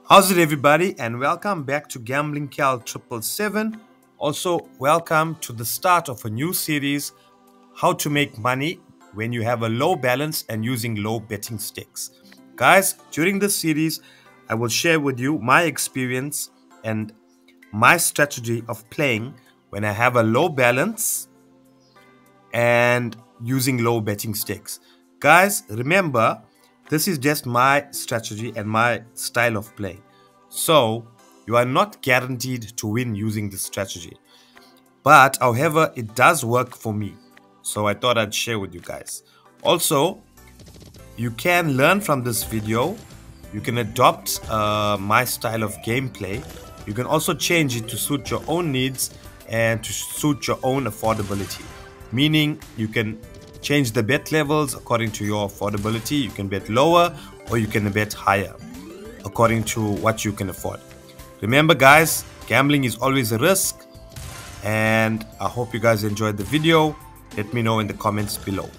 How's it, everybody? And welcome back to Gambling Cal 777. Also, welcome to the start of a new series, How to Make Money When You Have a Low Balance and Using Low Betting Stakes. Guys, during this series, I will share with you my experience and my strategy of playing when I have a low balance and using low betting stakes. Guys, remember, this is just my strategy and my style of play. So, you are not guaranteed to win using this strategy. But, however, it does work for me. So, I thought I'd share with you guys. Also, you can learn from this video. You can adopt my style of gameplay. You can also change it to suit your own needs and to suit your own affordability. Meaning you can change the bet levels according to your affordability. You can bet lower or you can bet higher according to what you can afford. Remember guys, gambling is always a risk, and I hope you guys enjoyed the video. Let me know in the comments below.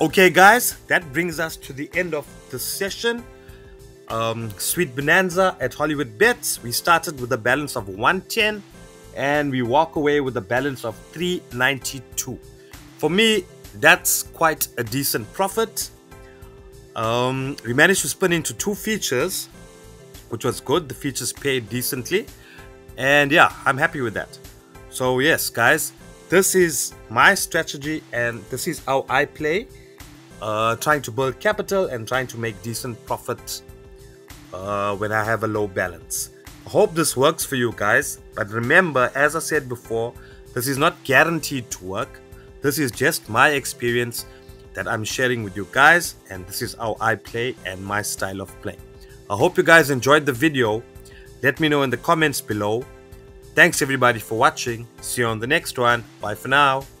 Okay guys, that brings us to the end of the session. Sweet Bonanza at Hollywood Bets. We started with a balance of 110 and we walk away with a balance of 392. For me, that's quite a decent profit. We managed to spin into 2 features, which was good. The features paid decently, and yeah, I'm happy with that. So yes guys, this is my strategy and this is how I play, trying to build capital and trying to make decent profits when I have a low balance. I hope this works for you guys, but remember, as I said before, this is not guaranteed to work. This is just my experience that I'm sharing with you guys, and this is how I play and my style of play. I hope you guys enjoyed the video. Let me know in the comments below. Thanks everybody for watching. See you on the next one. Bye for now.